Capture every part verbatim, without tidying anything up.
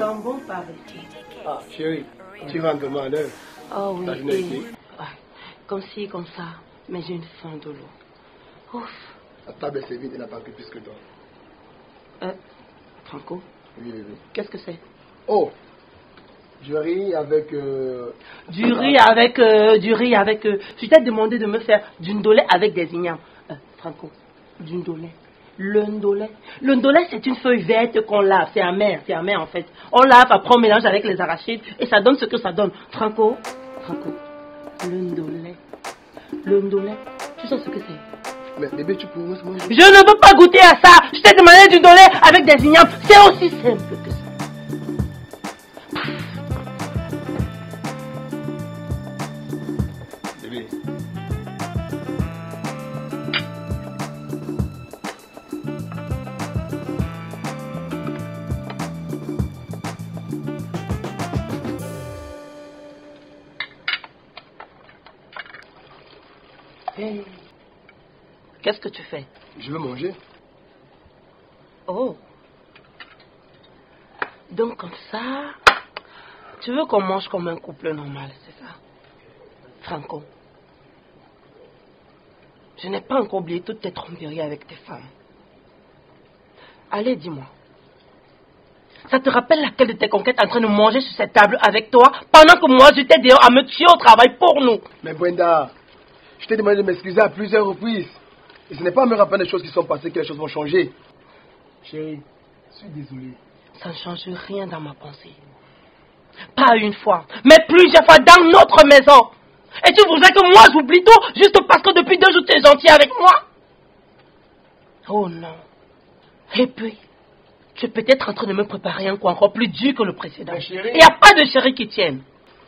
sens bon par ici. Ah, chérie, tu rentres demain à l'heure. Oh oui, et, et, ah, comme ci, comme ça, mais j'ai une faim de l'eau. Ouf. La table est servie, elle n'a pas pris plus que toi. Euh, Franco? Oui, oui, oui. Qu'est-ce que c'est? Oh, du riz avec... Euh... Du riz avec... Euh, du riz avec... Euh, je t'ai demandé de me faire du ndolé avec des ignames. Euh, Franco, du ndolé. Le ndolé. Le ndolé, c'est une feuille verte qu'on lave. C'est amer, c'est amer en fait. On lave, après on mélange avec les arachides et ça donne ce que ça donne. Franco, Franco, le ndolé. Le ndolé, tu sais ce que c'est? Mais bébé, tu pourrais manger. Je ne veux pas goûter à ça. Je t'ai demandé du ndolé avec des ignames. C'est aussi simple que ça. Bébé. Hey. Qu'est-ce que tu fais? Je veux manger. Oh. Donc comme ça, tu veux qu'on mange comme un couple normal, c'est ça? Franco, je n'ai pas encore oublié toutes tes tromperies avec tes femmes. Allez, dis-moi. Ça te rappelle laquelle de tes conquêtes en train de manger sur cette table avec toi pendant que moi j'étais dehors à me tuer au travail pour nous? Mais Brenda, je t'ai demandé de m'excuser à plusieurs reprises. Et ce n'est pas en me rappelant des choses qui sont passées que les choses vont changer. Chérie, je suis désolé. Ça ne change rien dans ma pensée. Pas une fois, mais plusieurs fois dans notre maison. Et tu voudrais que moi j'oublie tout juste parce que depuis deux jours tu es gentil avec moi? Oh non. Et puis, tu es peut-être en train de me préparer un coup encore plus dur que le précédent. Il n'y a pas de chéri qui tienne.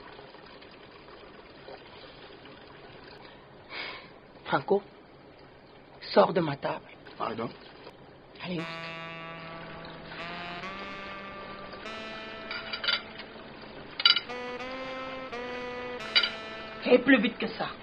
Franco, sors de ma table. Pardon? Allez, vite. Et plus vite que ça.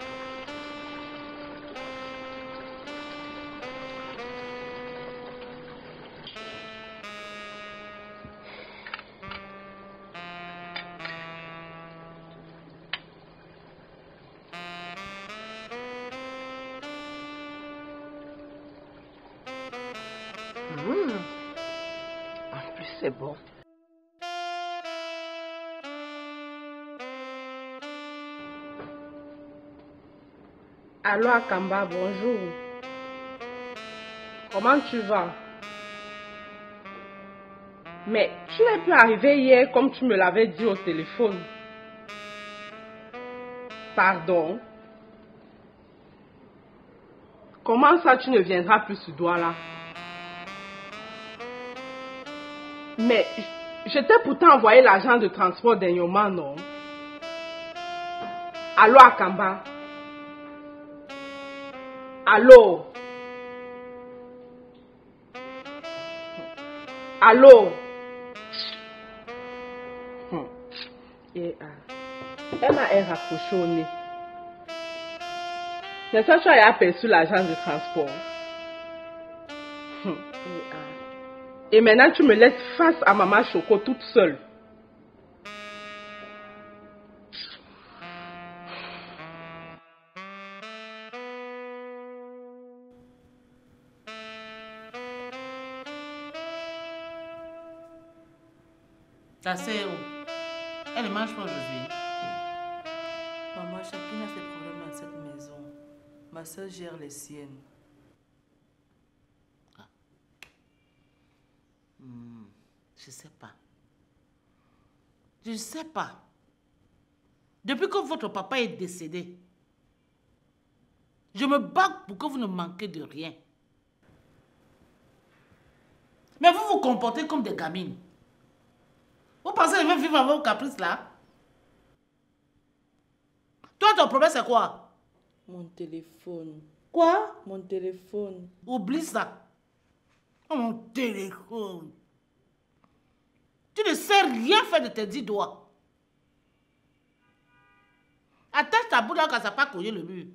Mmh. En plus, c'est bon. Allô Akamba, bonjour. Comment tu vas? Mais tu n'es plus arrivé hier comme tu me l'avais dit au téléphone. Pardon? Comment ça tu ne viendras plus ce Douala? Mais je t'ai pourtant envoyé l'agent de transport d'Enyoma, non? Allô Akamba? Allô? Allô? Hmm. Et, ah. Elle m'a raccroché au nez. C'est ça que tu as aperçu l'agent de transport. Hmm. Et, ah. Et maintenant tu me laisses face à Maman Choco toute seule. Ta sœur, elle ne mange pas aujourd'hui. Maman, chacune a ses problèmes dans cette maison. Ma soeur gère les siennes. Ah. Hmm, je sais pas. Je ne sais pas. Depuis que votre papa est décédé, je me bats pour que vous ne manquiez de rien. Mais vous vous comportez comme des gamines. Vous pensez que je vais vivre avec vos caprices là? Toi, ton problème, c'est quoi? Mon téléphone. Quoi? Mon téléphone. Oublie ça. Oh, mon téléphone. Tu ne sais rien faire de tes dix doigts. Attache ta boule là quand ça n'a pas cogné le mur.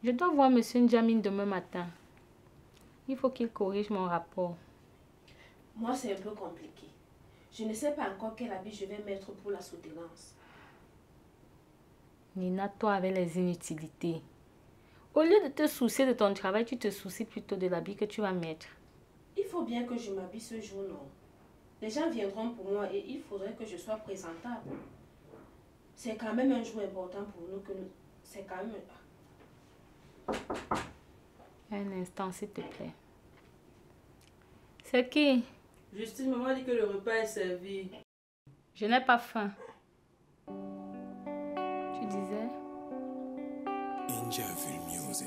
Je dois voir monsieur N'Djamil demain matin. Il faut qu'il corrige mon rapport. Moi, c'est un peu compliqué. Je ne sais pas encore quel habit je vais mettre pour la soutenance. Nina, toi avec les inutilités. Au lieu de te soucier de ton travail, tu te soucies plutôt de l'habit que tu vas mettre. Il faut bien que je m'habille ce jour, non? Les gens viendront pour moi et il faudrait que je sois présentable. C'est quand même un jour important pour nous que nous... C'est quand même... Un instant, s'il te plaît. C'est qui? Justine, maman dit que le repas est servi. Je n'ai pas faim. Tu disais? N'Djamil Music.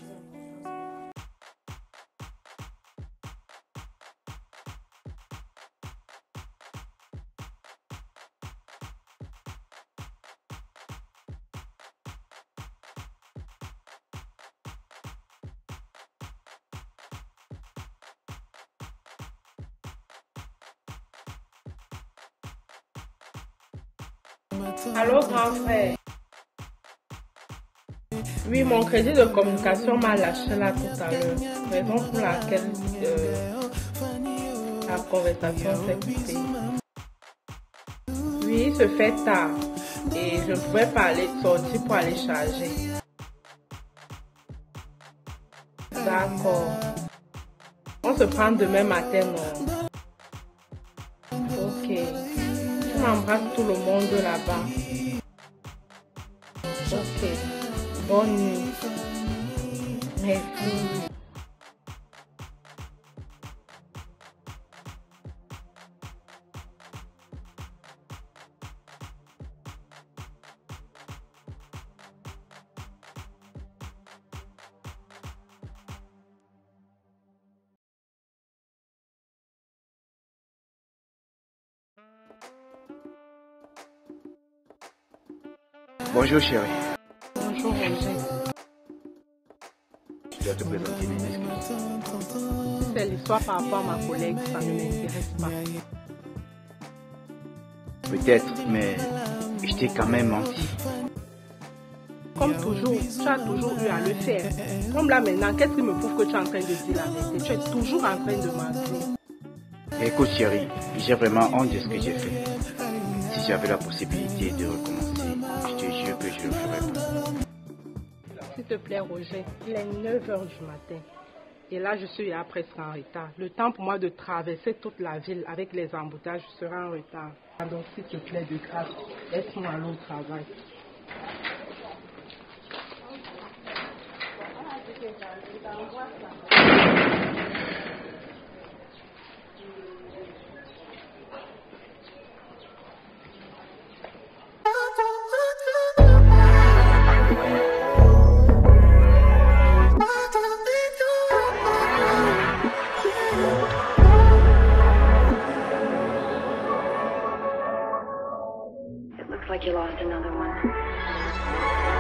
Allô, grand frère. Oui, mon crédit de communication m'a lâché là tout à l'heure. Raison pour laquelle euh, la conversation s'est coupée. Oui, il se fait tard. Et je ne pouvais pas aller sortir pour aller charger. D'accord. On se prend demain matin, non? Ok. Tu m'embrasses tout le monde là-bas. Ok. Bonne nuit. Merci. Bonjour chérie. Bonjour Roger. Je dois te présenter mes excuses. C'est l'histoire par rapport à ma collègue, ça ne m'intéresse pas. Peut-être, mais je t'ai quand même menti. Comme toujours, tu as toujours eu à le faire. Comme là maintenant, qu'est-ce qui me prouve que tu es en train de dire la vérité? Tu es toujours en train de mentir. Écoute chérie, j'ai vraiment honte de ce que j'ai fait. Si j'avais la possibilité de recommencer, je te jure que je le ferais pas. S'il te plaît Roger, il est neuf heures du matin. Et là, je suis là presque en retard. Le temps pour moi de traverser toute la ville avec les embouteillages, je serai en retard. Donc s'il te plaît, de grâce, laisse-moi aller au travail. It looks like you lost another one.